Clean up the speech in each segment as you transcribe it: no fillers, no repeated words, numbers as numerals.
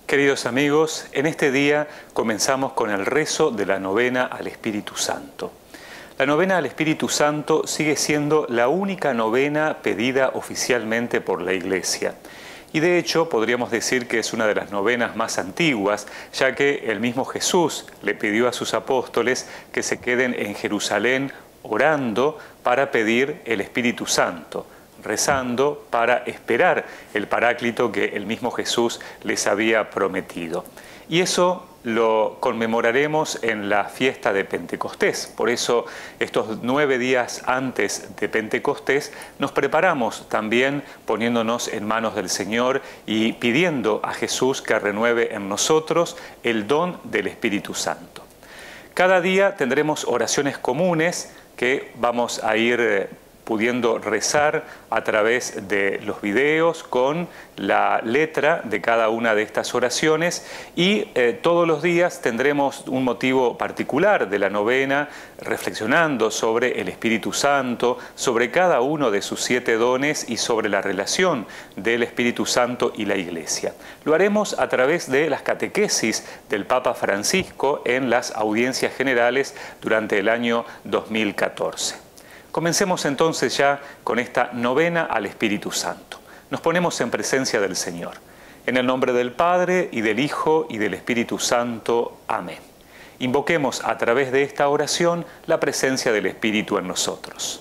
Queridos amigos, en este día comenzamos con el rezo de la novena al Espíritu Santo. La novena al Espíritu Santo sigue siendo la única novena pedida oficialmente por la Iglesia. Y de hecho podríamos decir que es una de las novenas más antiguas, ya que el mismo Jesús le pidió a sus apóstoles que se queden en Jerusalén orando para pedir el Espíritu Santo, rezando para esperar el Paráclito que el mismo Jesús les había prometido. Y eso lo conmemoraremos en la fiesta de Pentecostés. Por eso, estos 9 días antes de Pentecostés, nos preparamos también poniéndonos en manos del Señor y pidiendo a Jesús que renueve en nosotros el don del Espíritu Santo. Cada día tendremos oraciones comunes que vamos a ir pudiendo rezar a través de los videos con la letra de cada una de estas oraciones y todos los días tendremos un motivo particular de la novena reflexionando sobre el Espíritu Santo, sobre cada uno de sus 7 dones y sobre la relación del Espíritu Santo y la Iglesia. Lo haremos a través de las catequesis del Papa Francisco en las audiencias generales durante el año 2014. Comencemos entonces ya con esta novena al Espíritu Santo. Nos ponemos en presencia del Señor. En el nombre del Padre, y del Hijo, y del Espíritu Santo. Amén. Invoquemos a través de esta oración la presencia del Espíritu en nosotros.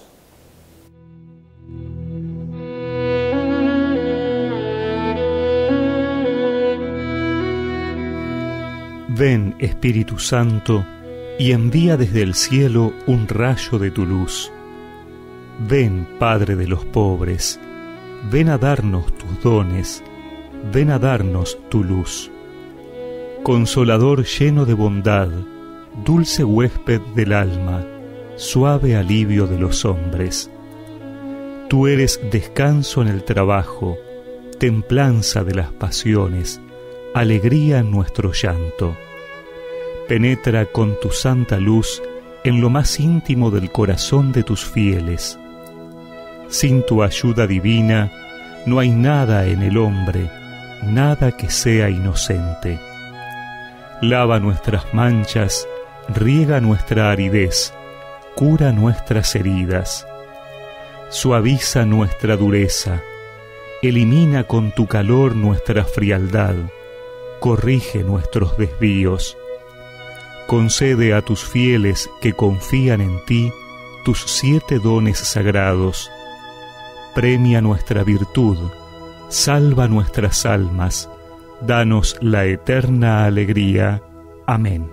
Ven, Espíritu Santo, y envía desde el cielo un rayo de tu luz. Ven, Padre de los pobres, ven a darnos tus dones, ven a darnos tu luz. Consolador lleno de bondad, dulce huésped del alma, suave alivio de los hombres. Tú eres descanso en el trabajo, templanza de las pasiones, alegría en nuestro llanto. Penetra con tu santa luz en lo más íntimo del corazón de tus fieles. Sin tu ayuda divina no hay nada en el hombre, nada que sea inocente. Lava nuestras manchas, riega nuestra aridez, cura nuestras heridas. Suaviza nuestra dureza, elimina con tu calor nuestra frialdad, corrige nuestros desvíos. Concede a tus fieles que confían en ti tus 7 dones sagrados. Premia nuestra virtud, salva nuestras almas, danos la eterna alegría. Amén.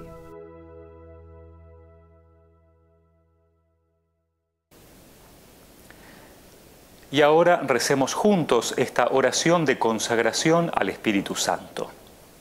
Y ahora recemos juntos esta oración de consagración al Espíritu Santo.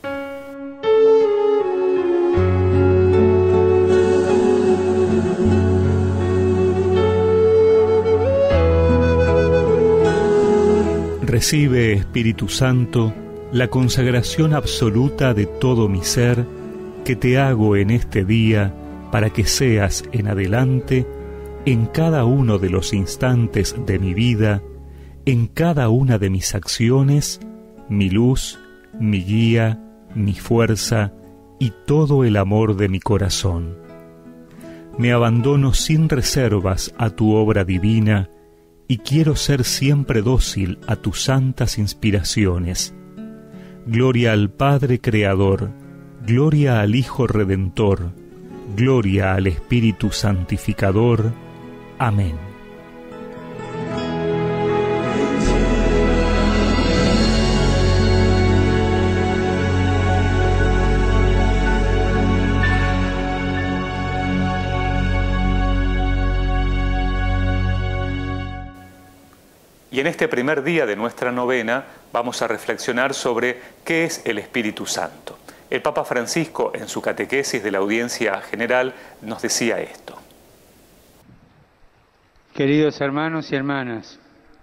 Recibe, Espíritu Santo, la consagración absoluta de todo mi ser que te hago en este día para que seas en adelante, en cada uno de los instantes de mi vida, en cada una de mis acciones, mi luz, mi guía, mi fuerza y todo el amor de mi corazón. Me abandono sin reservas a tu obra divina y quiero ser siempre dócil a tus santas inspiraciones. Gloria al Padre Creador, gloria al Hijo Redentor, gloria al Espíritu Santificador. Amén. Y en este primer día de nuestra novena vamos a reflexionar sobre qué es el Espíritu Santo. El Papa Francisco, en su catequesis de la audiencia general, nos decía esto. Queridos hermanos y hermanas,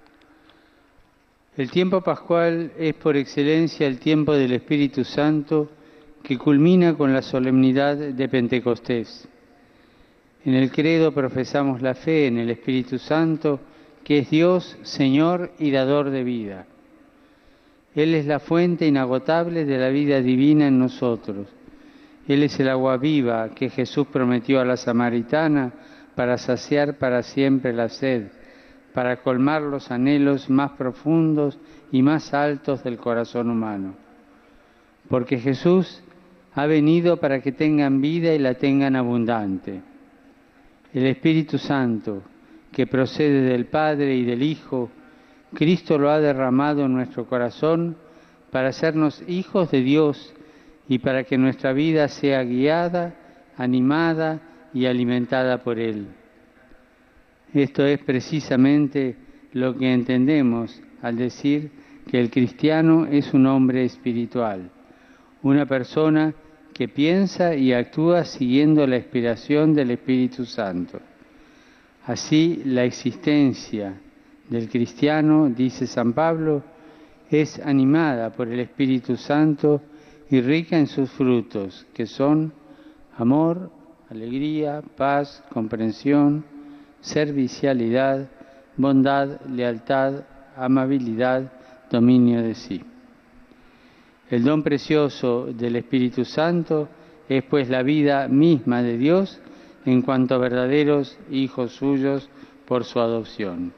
el tiempo pascual es por excelencia el tiempo del Espíritu Santo que culmina con la solemnidad de Pentecostés. En el credo profesamos la fe en el Espíritu Santo, que es Dios, Señor y dador de vida. Él es la fuente inagotable de la vida divina en nosotros. Él es el agua viva que Jesús prometió a la samaritana para saciar para siempre la sed, para colmar los anhelos más profundos y más altos del corazón humano. Porque Jesús ha venido para que tengan vida y la tengan abundante. El Espíritu Santo, que procede del Padre y del Hijo, Cristo lo ha derramado en nuestro corazón para hacernos hijos de Dios y para que nuestra vida sea guiada, animada y alimentada por Él. Esto es precisamente lo que entendemos al decir que el cristiano es un hombre espiritual, una persona que piensa y actúa siguiendo la inspiración del Espíritu Santo. Así, la existencia del cristiano, dice San Pablo, es animada por el Espíritu Santo y rica en sus frutos, que son amor, alegría, paz, comprensión, servicialidad, bondad, lealtad, amabilidad, dominio de sí. El don precioso del Espíritu Santo es pues la vida misma de Dios en cuanto a verdaderos hijos suyos por su adopción.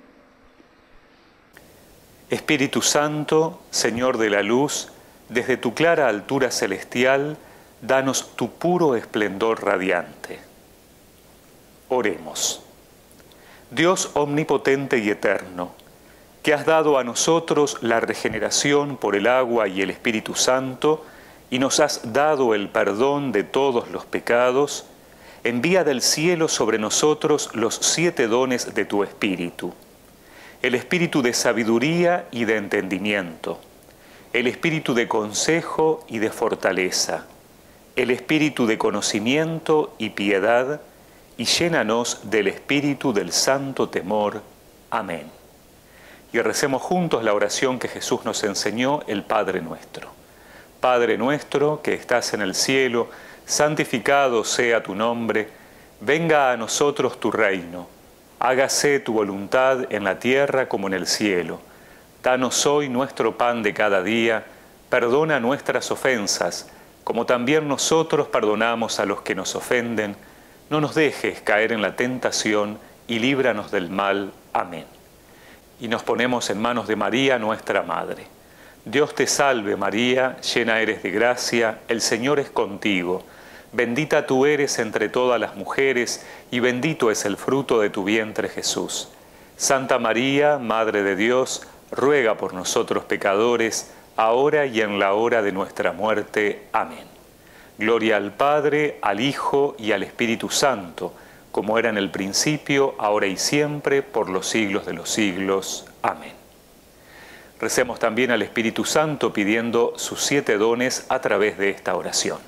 Espíritu Santo, Señor de la luz, desde tu clara altura celestial, danos tu puro esplendor radiante. Oremos. Dios omnipotente y eterno, que has dado a nosotros la regeneración por el agua y el Espíritu Santo, y nos has dado el perdón de todos los pecados, envía del cielo sobre nosotros los 7 dones de tu Espíritu: el Espíritu de sabiduría y de entendimiento, el Espíritu de consejo y de fortaleza, el Espíritu de conocimiento y piedad, y llénanos del Espíritu del santo temor. Amén. Y recemos juntos la oración que Jesús nos enseñó, el Padre Nuestro. Padre nuestro que estás en el cielo, santificado sea tu nombre, venga a nosotros tu reino, hágase tu voluntad en la tierra como en el cielo. Danos hoy nuestro pan de cada día, perdona nuestras ofensas, como también nosotros perdonamos a los que nos ofenden. No nos dejes caer en la tentación y líbranos del mal. Amén. Y nos ponemos en manos de María, nuestra Madre. Dios te salve María, llena eres de gracia, el Señor es contigo. Bendita tú eres entre todas las mujeres, y bendito es el fruto de tu vientre Jesús. Santa María, Madre de Dios, ruega por nosotros pecadores, ahora y en la hora de nuestra muerte. Amén. Gloria al Padre, al Hijo y al Espíritu Santo, como era en el principio, ahora y siempre, por los siglos de los siglos. Amén. Recemos también al Espíritu Santo pidiendo sus 7 dones a través de esta oración.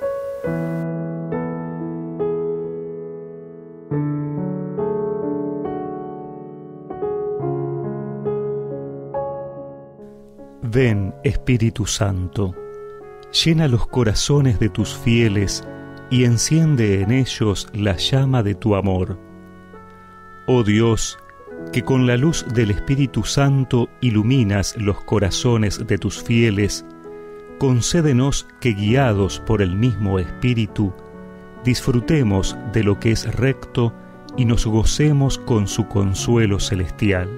Ven, Espíritu Santo, llena los corazones de tus fieles y enciende en ellos la llama de tu amor. Oh Dios, que con la luz del Espíritu Santo iluminas los corazones de tus fieles, concédenos que, guiados por el mismo Espíritu, disfrutemos de lo que es recto y nos gocemos con su consuelo celestial.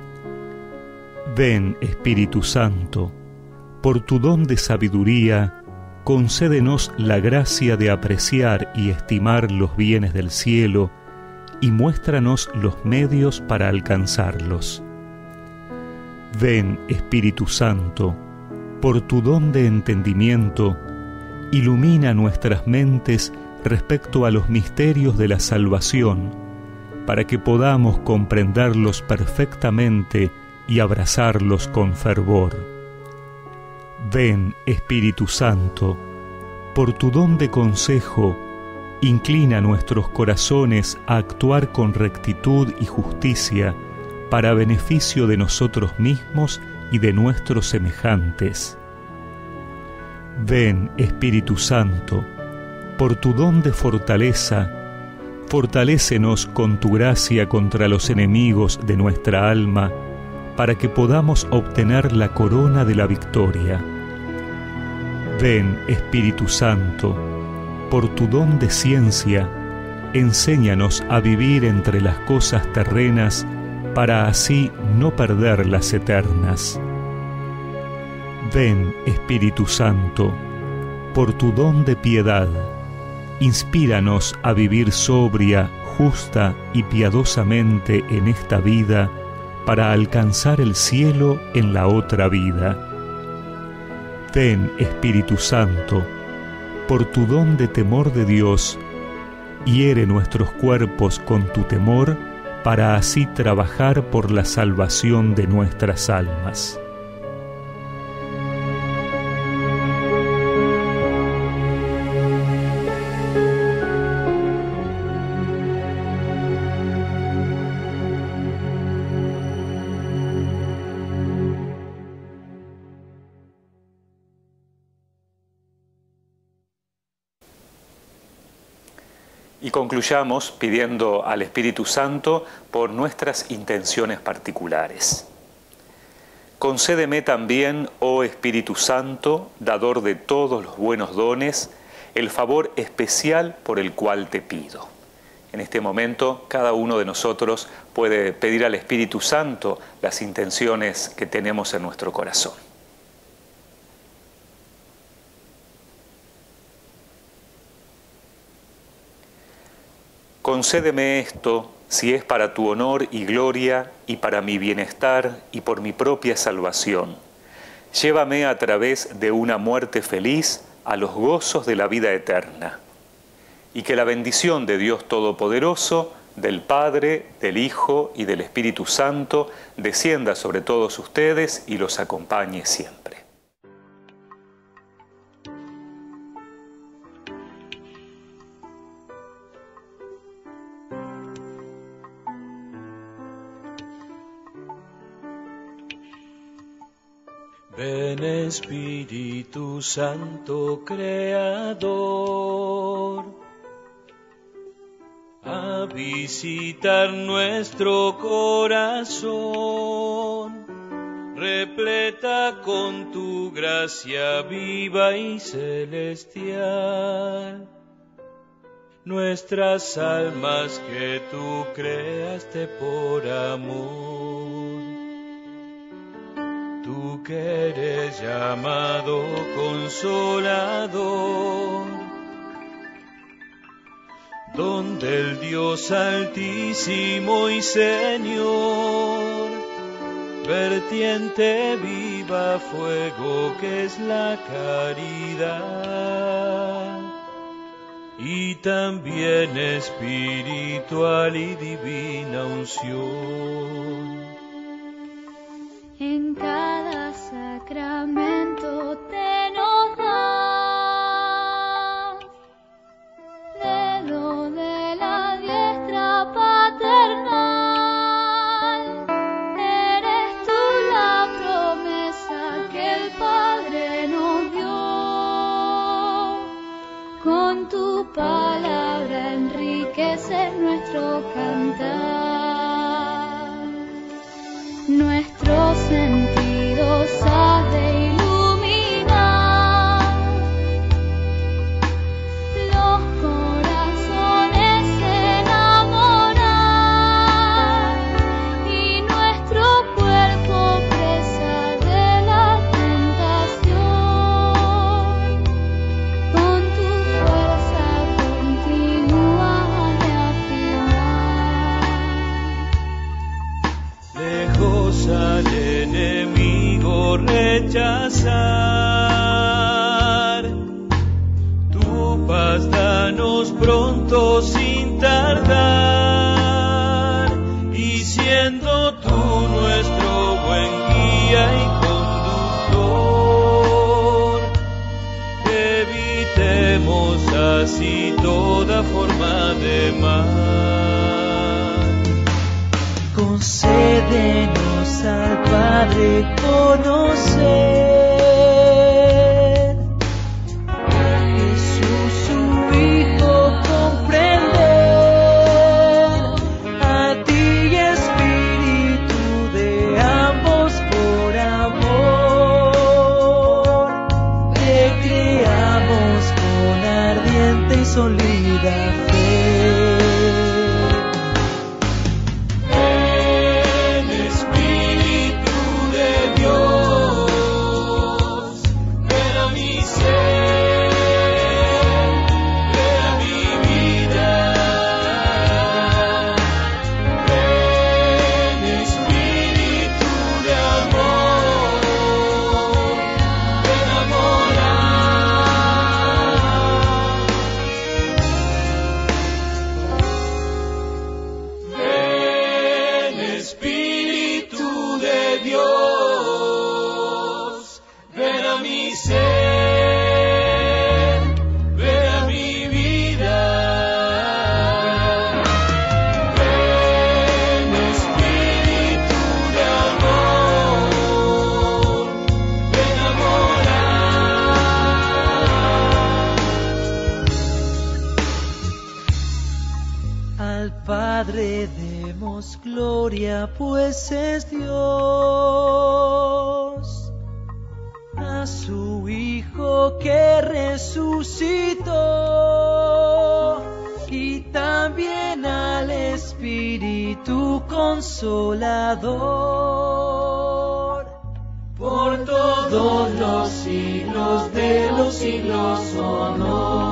Ven, Espíritu Santo, por tu don de sabiduría, concédenos la gracia de apreciar y estimar los bienes del cielo y muéstranos los medios para alcanzarlos. Ven, Espíritu Santo, por tu don de entendimiento, ilumina nuestras mentes respecto a los misterios de la salvación, para que podamos comprenderlos perfectamente y abrazarlos con fervor. Ven, Espíritu Santo, por tu don de consejo, inclina nuestros corazones a actuar con rectitud y justicia para beneficio de nosotros mismos y de nuestros semejantes. Ven, Espíritu Santo, por tu don de fortaleza, fortalécenos con tu gracia contra los enemigos de nuestra alma, para que podamos obtener la corona de la victoria. Ven, Espíritu Santo, por tu don de ciencia, enséñanos a vivir entre las cosas terrenas para así no perder las eternas. Ven, Espíritu Santo, por tu don de piedad, inspíranos a vivir sobria, justa y piadosamente en esta vida para alcanzar el cielo en la otra vida. Ven, Espíritu Santo, por tu don de temor de Dios, hiere nuestros cuerpos con tu temor para así trabajar por la salvación de nuestras almas. Y concluyamos pidiendo al Espíritu Santo por nuestras intenciones particulares. Concédeme también, oh Espíritu Santo, dador de todos los buenos dones, el favor especial por el cual te pido. En este momento, cada uno de nosotros puede pedir al Espíritu Santo las intenciones que tenemos en nuestro corazón. Concédeme esto, si es para tu honor y gloria, y para mi bienestar y por mi propia salvación. Llévame a través de una muerte feliz a los gozos de la vida eterna. Y que la bendición de Dios Todopoderoso, del Padre, del Hijo y del Espíritu Santo, descienda sobre todos ustedes y los acompañe siempre. Ven Espíritu Santo Creador, a visitar nuestro corazón, repleta con tu gracia viva y celestial, nuestras almas que tú creaste por amor. Tú que eres llamado Consolador, don del Dios Altísimo y Señor, vertiente viva fuego que es la caridad, y también espiritual y divina unción. En cada sacramento te nos das, dedo de la diestra paternal. Eres tú la promesa que el Padre nos dio, con tu palabra enriqueces nuestro cantar. Nuestros sentidos has de iluminar, los corazones enamorar, y nuestro cuerpo presa de la tentación, con tu fuerza continúa reafirmar. Lejos al enemigo rechazar, tu paz danos pronto sin tardar, y siendo tú nuestro buen guía y conductor, evitemos así toda forma de mal. Concédenos al Padre conocer a Jesús su Hijo, comprender a ti Espíritu de amor. viva fe. Ven, Espíritu de Dios, ven a mi ser, ven a mi vida. Ven, Espíritu de amor, ven a morar. Ven, Espíritu de Dios, ven a mi ser, ven a mi vida. Ven, Espíritu de amor, ven a morar. Al Padre demos gloria, pues es Dios. A su Hijo que resucitó, y también al Espíritu Consolador. Por todos los siglos de los siglos, honor.